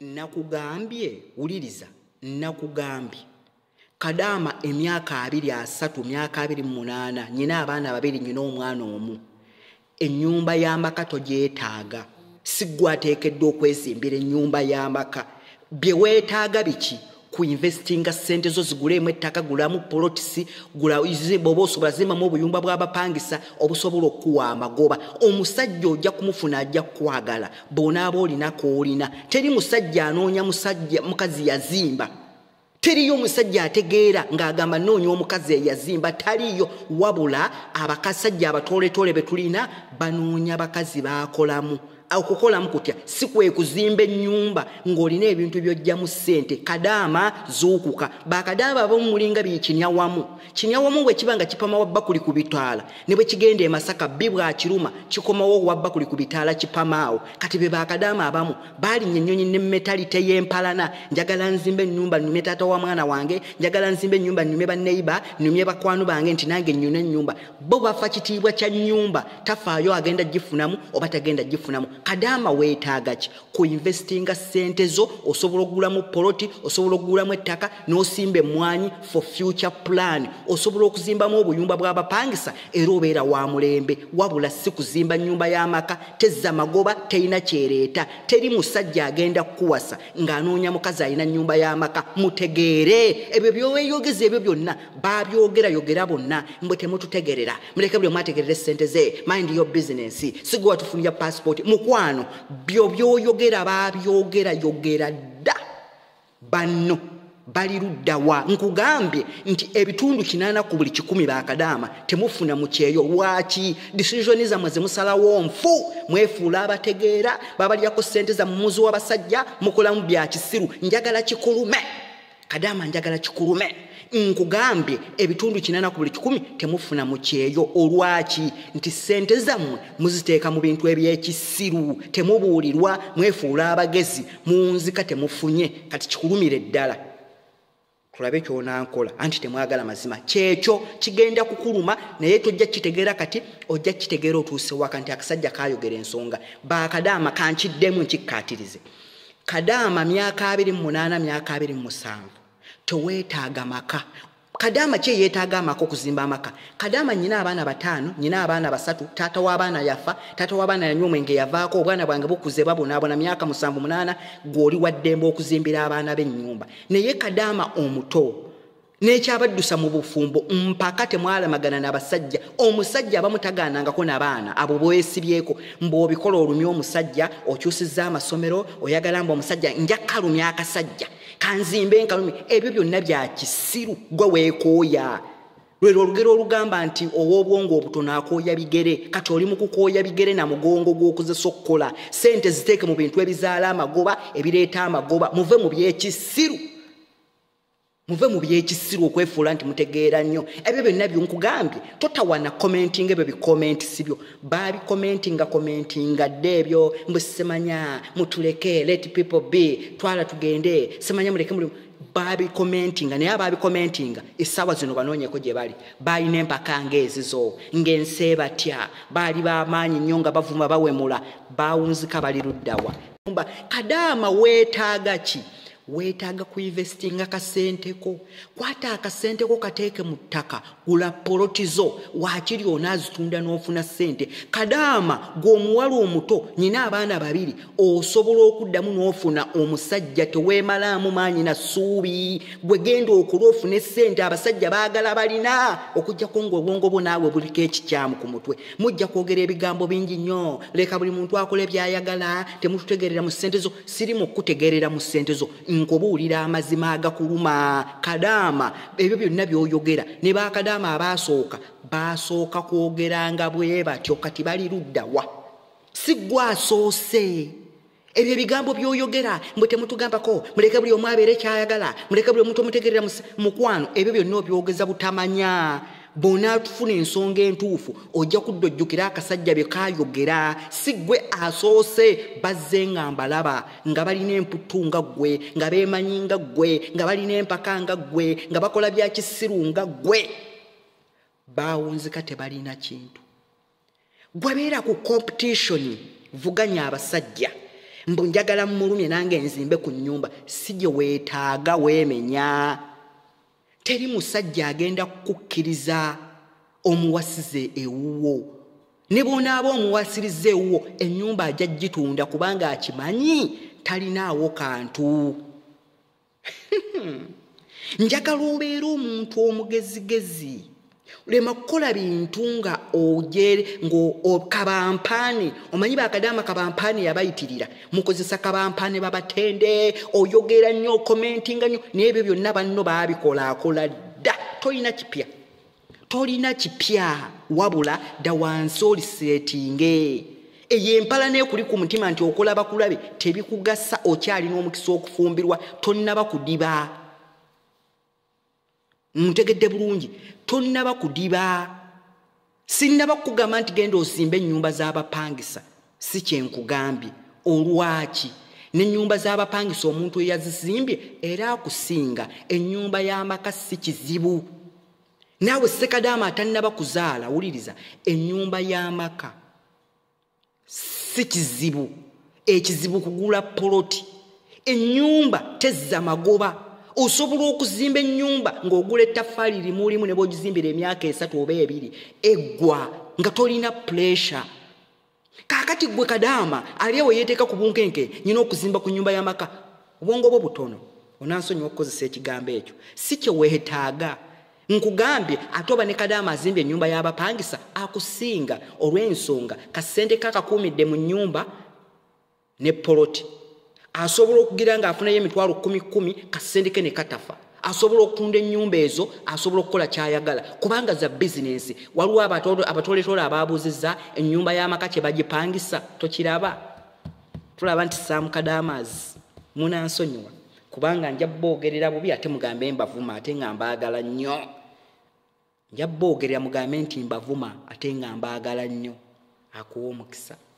nakugambye uliriza nakugambye Kadaama emyaka 23 myaka 28 nyina abaana babiri nyina omwana omu ennyumba y'amaka togyetaaga sigwateekeddwa okwezimbira ennyumba y'amaka bye weetaaga biki ku investinga sente zo zigulemu ettaka gulamu polotisi gula bobo osobola zimamu obuyumba bw'abapangisa obusobola okuwa amagoba omusajja ojja kumufuna ajja kwagala bonaaba olinako olina teri musajja anoonya musajja mukazi yazimba teriyo musajja ategeera ng'agamba noonya omukazi eyazimba taliyo wabula abakasajja abatooletole betulina banoonya bakazi baakolamu okukolamu kutya si kwe kuzimba ennyumba ng'olina ebintu by'ojjamu ssente Kadaama zuukuka bakadaama ab'omulinga bikinyawamu kinyawamu bwe kiba nga kipama wa bakuli ku bitaala ne bwe kigenda e Masaka bibwa kiruma kikomawo wa bakuli ku bitaala kipamaawo kati be bakadaama abamu baalinya ennyonyi ne metalite y'empalana njagala nzimbe ennyumba nnume taata wa mwana wange njagala nzimbe ennyumba nnume banneiba nnume bakwanu bange nti nange nnyuna ennyumba bo bafa kitiibwa kya nnyumba tafaayo agenda gifunamu oba tagenda gifunamu Kadaama weetaaga ki ku investinga sente zo osobola okugulamu poloti osobola okugulamu ettaka n'osimba emmwanyi for future plan osobola okuzimbamu obuyumba bw'abapangisa era obeera wa mulembe wabula si kuzimba nnyumba y'amaka tezza magoba terina kyereeta teri musajja agenda kukuwasa ng'anoonya mukazi alina nnyumba y'amaka mutegeere ebyo byoweeyogeza ebyo byonna baabyogerayogera bonna mbwe temututegerera muleke buli mwategerera sente ze mind your business sigwe watufunira passport mukwano byo byoyogera baabyogerayogera dda banno bali luddawa nkugambye nti ebitundu 80 ku buli 100 bakadaama temufuna mu kyeyo lwaki decision zammwe ze musalawo nfu mwefuula abategeera babalyako ssente za mumuzi w'abasajja mukolamu bya kisiru njagala kikulume Kadaama njagala kikulume nkugambye ebitundu 80 ku buli 100 temufuna mu kyeyo olwaki nti ssente zammwe muziteeka mu bintu eby'ekisiru temubuulirwa mwefuula abagezi munzika temufunye kati kikulumire ddala tulabe kyonankola anti temwagala mazima kyekyo kigenda kukuluma naye tojja kitegeera kati ojja kitegeera otuuse waka nti akasajja kayogera ensonga bakadaama kankiddemu nkikkaatirize Kadaama myaka 28 myaka 27 toweetaaga maka Kadaama kye yeetaaga amaka okuzimba amaka Kadaama nyina abaana 5 nyina abaana 3 taata w'abaana yafa taata w'abaana yanywa omwenge yavaako obwana bwange bukuze babonaabona myaka 7-8 gw'oli waddembe okuzimbira abaana b'ennyumba naye Kadaama omuto n'ekyabaddusa mu bufumbo mpaka temwalamagana n'abasajja omusajja abamutagaanangako n'abaana abo bwesibyeko mb'obikola olumya omusajja okyusizza amasomero oyagala mbu omusajja nja kalumya akasajja kanzimbe nkalumi ebyo byonna bya kisiru gwe weekooya lwero olugero olugamba nti ow'obwongo obutono akooya bigere kati oli mu kukooya bigere na mugongo gw'okozesa okukola sente ziteeke mu bintu ebizaala amagoba ebireeta amagoba muve mu by'ekisiru muve mu by'ekisiru okwefuula nti mutegeera nnyo ebyo byonna byonkugambye totawana commenting ebyo bikomenti sibyo komentinga dde ebyo mbwe semanya mutuleke let people be twala tugende semanya muleke mulimu babikomentinga naye ababikomentinga essaawa zino banoonyeko gye bali balina empaka ng'ezizo ng'ensi batya baali b'amaanyi nnyo nga bavuma bawemula bawunzika bali luddawa Kadaama weetaaga ki weetaaga ku investinga kasenteko kwata akasenteko kateeke mu ttaka gula polotizo waakiri onaazitunda n'ofuna ssente Kadaama gw'omuwala omuto nyina abaana 2 osobola okuddamu n'ofuna omusajja teweemalaamu maanyi na ssuubi gwe genda okola ofune ssente abasajja baagala balina okugjako ng'obwongo bwo naawe buliko ekikyamu ku mutwe mujja kwogera ebigambo bingi nnyo leka buli muntu akola by'ayagala temututegerera mu ssente zo sirimu okutegerera mu ssente zo nkobuulira amazima agakuluma Kadaama ebyo byonna by'oyogera ne bakadaama basooka kwogeranga bwe batyo kati bali luddawa si gwe asoose ebyo ebigambo by'oyogera mbwe temutugambako muleke buli omu abeere kyayagala muleke buli omuntu omutegerera mukwano ebyo byonna obyogeza butamanya bona tufuna ensonga entuufu ojja kuddojjukira akasajja bye kaayogera si gwe asoose bazze nga mbalaba nga balina emputtu nga ggwe nga beemanyi nga ggwe nga balina empaka nga ggwe nga bakola bya kisiru nga ggwe baawunzika tebalina kintu gwe beera ku competition vuganya abasajja mbu njagala mmulumye nange nzimbe ku nnyumba si gye weetaaga weemenya. Teri musajja agenda kukkiriza omuwasize ewuwo. Ne bw'onaaba omuwasiriza ewuwo ennyumba ajja gitunda kubanga akimanyi talinaawo kantu. Njagala obeera omuntu omugezigezi. Lema kukola bintu nga ojere kabampaani. Omanyi bakadaama kabampaani yabayitirira. Mukozesa kabampaani babatende, oyogera nnyo, commentinga nnyo, n'ebyo byonna banno baabikola dda. Tolina kipya wabula da wansi olisetinge. Eyo empala n'ekuli ku mutima nti okola bakulabe tebikugasa, okyalina omukisa okufumbirwa, tonnaba kudiba. Ntegedde bulungi, tonnaba kudiba. Sinnaba kugamba nti genda ozimbe ennyumba z'abapangisa, si kyenkugambye. Olwaki n'ennyumba z'abapangisa omuntu eyazizimbye era akusinga, ennyumba y'amaka si kizibu. Naawe Ssekadaama atannaba kuzaala, wuliriza, ennyumba y'amaka si kizibu. Ekizibu kugula poloti. Ennyumba tezza magoba. Osobola okuzimba ennyumba ng'ogula ettaffaali limu ne bw'ogizimbira emyaka 3 oba 2 eggwa nga tolina pressure. Kaakati gwe Kadaama ali ewe yeeteeka ku bunkenke nyina okuzimba ku nnyumba y'amaka. Obwongo bwo butono, onansonyiwa okukozesa ekigambo ekyo. Si kye weetaaga. Nkugambye ate oba ne Kadaama azimbye ennyumba y'abapangisa akusinga olw'ensonga kasente kakakuumidde mu nnyumba ne poloti. Asobola okugira ng'afunayo emitwalo 10 kasente ke ne katafa. Asobola okutunda ennyumba ezo, asobola okukola kyayagala kubanga za bizinensi. Waliwo abatoletola abaabuuzizza ennyumba y'amaka kye bagipangisa, tokiraba? Tulaba nti Sam Kadaamazi munansonyiwa kubanga nja boogerera bubi ate mugambe mbavuma ate nga mbaagala nnyo. Nja boogerera mugambe nti mbavuma ate nga mbaagala nnyo. Akuwa omukisa.